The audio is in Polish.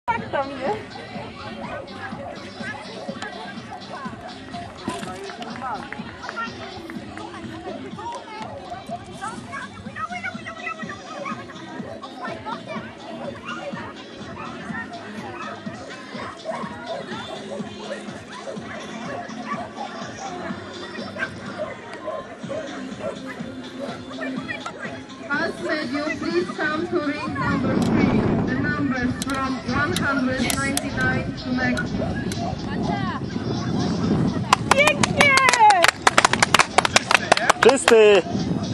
Tak tam, nie? As said, you please come to ring number 3. The numbers from 199 to next. Pięknie! Czysty!